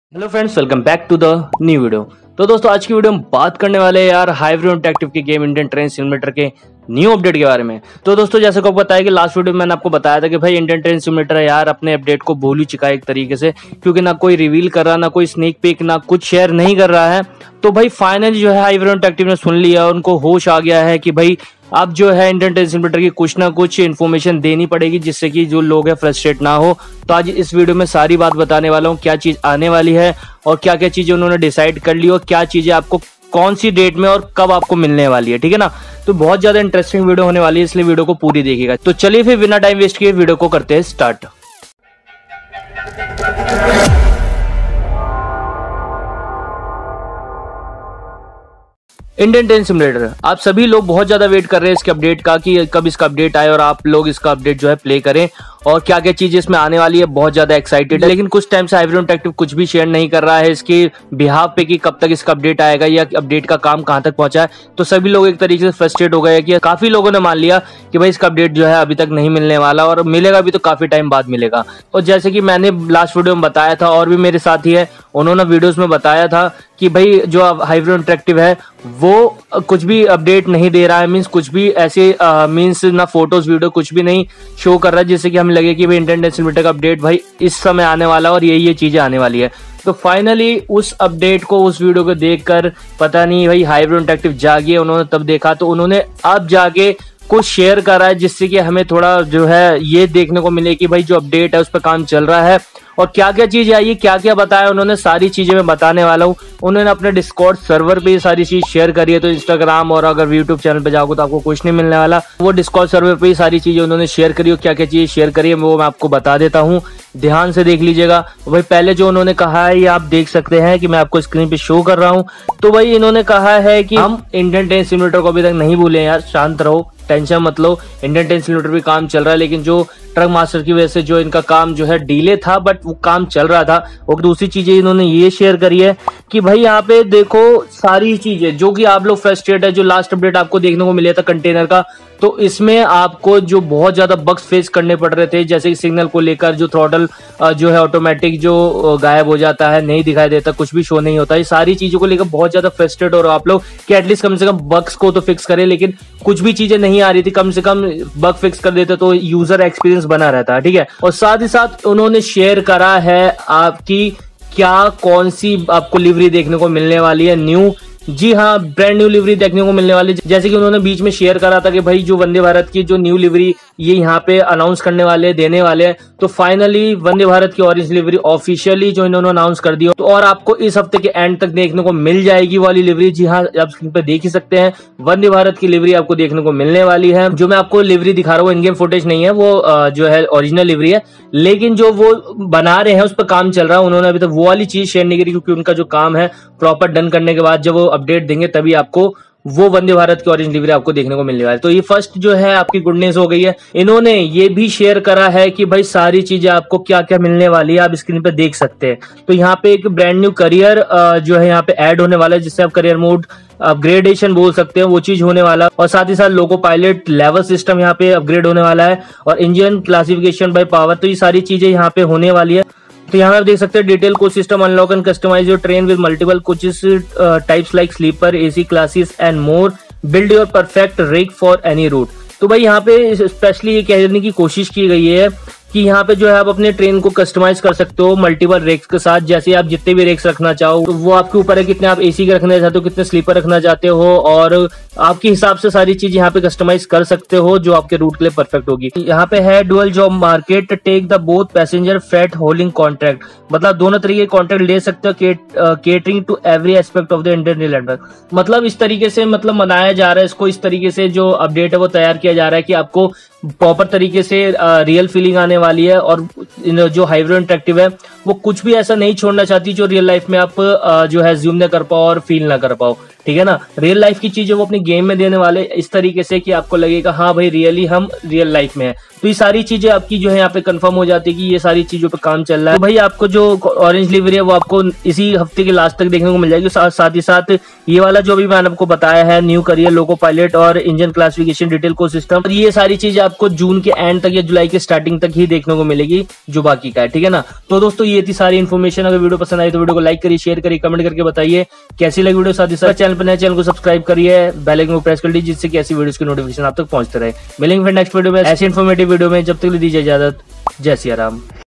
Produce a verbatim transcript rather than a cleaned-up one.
Hello friends, welcome back to the new video. तो दोस्तों, आज की वीडियो में बात करने वाले हैं यार हाइब्रिड इंटरैक्टिव के गेम इंडियन ट्रेन सिमुलेटर के न्यू अपडेट के बारे में। तो दोस्तों, जैसे को बताया कि लास्ट वीडियो में मैंने आपको बताया था कि भाई इंडियन ट्रेन सिमुलेटर है यार अपने अपडेट को भूल ही चुका है एक तरीके से, क्योंकि ना कोई रिवील कर रहा, ना कोई स्नेक पिक, ना कुछ शेयर नहीं कर रहा है। तो भाई फाइनली जो है हाइब्रिड इंटरैक्टिव ने सुन लिया, उनको होश आ गया है कि भाई अब जो है इंडियन ट्रेन सिमुलेटर की कुछ ना कुछ इन्फॉर्मेशन देनी पड़ेगी जिससे कि जो लोग हैं फ्रस्ट्रेट ना हो। तो आज इस वीडियो में सारी बात बताने वाला हूँ, क्या चीज आने वाली है और क्या क्या चीजें उन्होंने डिसाइड कर ली और क्या चीजें आपको कौन सी डेट में और कब आपको मिलने वाली है, ठीक है ना। तो बहुत ज्यादा इंटरेस्टिंग वीडियो होने वाली है, इसलिए वीडियो को पूरी देखिएगा। तो चलिए फिर बिना टाइम वेस्ट किए वीडियो को करते हैं स्टार्ट। इंडियन ट्रेन सिमुलेटर, आप सभी लोग बहुत ज्यादा वेट कर रहे हैं इसके अपडेट का कि कब इसका अपडेट आए और आप लोग इसका अपडेट जो है प्ले करें और क्या क्या चीजें इसमें आने वाली है। बहुत ज्यादा एक्साइटेड है, लेकिन कुछ टाइम से हाइब्रिड इंटरैक्टिव कुछ भी शेयर नहीं कर रहा है इसके बिहाफ पे कि कब तक इसका अपडेट आएगा या अपडेट का काम कहां तक पहुंचा है। तो सभी लोग एक तरीके से फ्रस्ट्रेट हो गए कि काफी लोगों ने मान लिया कि भाई इसका अपडेट जो है अभी तक नहीं मिलने वाला और मिलेगा भी तो काफी टाइम बाद मिलेगा। और जैसे कि मैंने लास्ट वीडियो में बताया था और भी मेरे साथी है उन्होंने वीडियोस में बताया था कि भाई जो हाइब्रिड इंटरैक्टिव है वो कुछ भी अपडेट नहीं दे रहा है, मींस कुछ भी ऐसे मींस ना फोटोज वीडियो कुछ भी नहीं शो कर रहा है जिससे कि हमें लगे कि भाई इंडियन ट्रेन सिमुलेटर का अपडेट भाई इस समय आने वाला और ये ये चीजें आने वाली है। तो फाइनली उस अपडेट को, उस वीडियो को देखकर पता नहीं भाई हाइब्रिड इंटरैक्टिव जागे, उन्होंने तब देखा तो उन्होंने अब जाके कुछ शेयर करा है जिससे कि हमें थोड़ा जो है ये देखने को मिले कि भाई जो अपडेट है उस पर काम चल रहा है और क्या क्या चीजें आई, क्या क्या बताया उन्होंने, सारी चीजें मैं बताने वाला हूँ। उन्होंने अपने डिस्कॉर्ड सर्वर पे ये सारी चीज शेयर करी है, तो इंस्टाग्राम और अगर यूट्यूब चैनल पे जाओगे तो आपको कुछ नहीं मिलने वाला। वो डिस्कॉर्ड सर्वर पे ये सारी चीजें उन्होंने शेयर करी और क्या क्या चीजें शेयर करी है वो मैं आपको बता देता हूँ, ध्यान से देख लीजिएगा। भाई पहले जो उन्होंने कहा है ये आप देख सकते हैं कि मैं आपको स्क्रीन पे शो कर रहा हूँ। तो भाई इन्होंने कहा है कि हम इंडियन ट्रेन सिमुलेटर को अभी तक नहीं भूले यार, शांत रहो, टेंशन मत लो, इंडियन ट्रेन सिमुलेटर भी काम चल रहा है, लेकिन जो ट्रक मास्टर की वजह से जो इनका काम जो है डिले था, बट वो काम चल रहा था। और दूसरी चीजें इन्होंने ये शेयर करी है कि भाई यहाँ पे देखो सारी चीजें जो कि आप लोग फ्रस्ट्रेट है, जो लास्ट अपडेट आपको देखने को मिला था कंटेनर का, तो इसमें आपको जो बहुत ज्यादा बग्स फेस करने पड़ रहे थे, जैसे कि सिग्नल को लेकर जो थ्रॉटल जो है ऑटोमेटिक जो गायब हो जाता है, नहीं दिखाई देता, कुछ भी शो नहीं होता, ये सारी चीजों को लेकर बहुत ज्यादा फ्रस्ट्रेट हो रहे हो आप लोग कि एटलीस्ट कम से कम बग्स को तो फिक्स करें। लेकिन कुछ भी चीजें नहीं आ रही थी, कम से कम बग फिक्स कर देते तो यूजर एक्सपीरियंस बना रहता है, ठीक है। और साथ ही साथ उन्होंने शेयर करा है आपकी क्या कौन सी आपको लिवरी देखने को मिलने वाली है न्यू। जी हाँ, ब्रांड न्यू लिवरी देखने को मिलने वाली, जैसे कि उन्होंने बीच में शेयर करा था कि भाई जो वंदे भारत की जो न्यू लिवरी ये यहाँ पे अनाउंस करने वाले, देने वाले हैं। तो फाइनली वंदे भारत की ऑरेंज लिवरी ऑफिशियली जो इन्होंने अनाउंस कर दी, तो और आपको इस हफ्ते के एंड तक देखने को मिल जाएगी वाली लिवरी। जी हाँ, आप स्क्रीन पे देख ही सकते हैं, वंदे भारत की लिवरी आपको देखने को मिलने वाली है। जो मैं आपको लिवरी दिखा रहा हूँ इन गेम फुटेज नहीं है, वो जो है ओरिजिनल लिवरी है, लेकिन जो वो बना रहे हैं उस पर काम चल रहा है। उन्होंने अभी तक वो वाली चीज शेयर नहीं करी क्योंकि उनका जो काम है प्रॉपर डन करने के बाद जब वो अपडेट देंगे तभी आपको वो वंदे भारत की ऑरेंज लिवरी आपको देखने को मिलने वाली है। तो ये फर्स्ट जो है आपकी गुड न्यूज हो गई है। इन्होंने ये भी शेयर करा है कि भाई सारी चीजें आपको क्या क्या मिलने वाली है आप स्क्रीन पे देख सकते हैं। तो यहाँ पे एक ब्रांड न्यू करियर जो है यहाँ पे ऐड होने वाला है, जिससे आप करियर मोड अपग्रेडेशन बोल सकते हैं, वो चीज होने वाला। और साथ ही साथ लोगो पायलट लेवल सिस्टम यहाँ पे अपग्रेड होने वाला है और इंजन क्लासिफिकेशन बाय पावर, तो ये सारी चीजें यहाँ पे होने वाली है। तो यहाँ आप देख सकते हैं detail coach system unlock and customize your train with multiple coaches types like sleeper, AC classes and more, build your perfect rig for any route. तो भाई यहाँ पे स्पेशली ये कहने की कोशिश की गई है कि यहाँ पे जो है आप अपने ट्रेन को कस्टमाइज कर सकते हो मल्टीपल रेक्स के साथ, जैसे आप जितने भी रेक्स रखना चाहो तो वो आपके ऊपर है, कितने आप एसी के रखना चाहते हो, कितने स्लीपर रखना चाहते हो, और आपके हिसाब से सारी चीज यहाँ पे कस्टमाइज कर सकते हो जो आपके रूट के लिए परफेक्ट होगी। यहाँ पे है dual job market, take the both passenger freight holding contract, मतलब दोनों तरीके के कॉन्ट्रैक्ट ले सकते हो, catering to every aspect of the Indian rail network. मतलब इस तरीके से मतलब मनाया जा रहा है इसको, इस तरीके से जो अपडेट है वो तैयार किया जा रहा है कि आपको प्रॉपर तरीके से रियल फीलिंग आने वाली है। और जो हाइब्रिड इंटरैक्टिव है वो कुछ भी ऐसा नहीं छोड़ना चाहती जो रियल लाइफ में आप जो है ज्यूम ना कर पाओ और फील ना कर पाओ, ठीक है ना। रियल लाइफ की चीजें वो अपनी गेम में देने वाले इस तरीके से कि आपको लगेगा हाँ भाई रियली हम रियल लाइफ में है। तो ये सारी चीजें आपकी जो है यहाँ पे कंफर्म हो जाती है कि ये सारी चीजों पे काम चल रहा है। तो भाई आपको जो ऑरेंज लिवरी है वो आपको इसी हफ्ते के लास्ट तक देखने को मिल जाएगी। सा, साथ ही साथ ये वाला जो भी मैंने आपको बताया है न्यू करियर लोको पायलट और इंजन क्लासिफिकेशन डिटेल को सिस्टम, ये सारी चीजें आपको जून के एंड तक या जुलाई के स्टार्टिंग तक ही देखने को मिलेगी जो बाकी का है, ठीक है ना। तो दोस्तों ये थी सारी इन्फॉर्मेशन। अगर वीडियो पसंद आई तो वीडियो को लाइक करिए, शेयर करिए, कमेंट करके बताइए कैसी लगी वीडियो। साथ ही साथ चैनल पर नए चैनल को सब्सक्राइब करिए, बेल आइकन को प्रेस कर लीजिए जिससे कि ऐसी वीडियोस की नोटिफिकेशन आप तक पहुंचते रहे। मिलेंगे फिर नेक्स्ट वीडियो में ऐसी इन्फॉर्मेटिव वीडियो में, जब तक दीजिए इजाजत। जय सिया राम।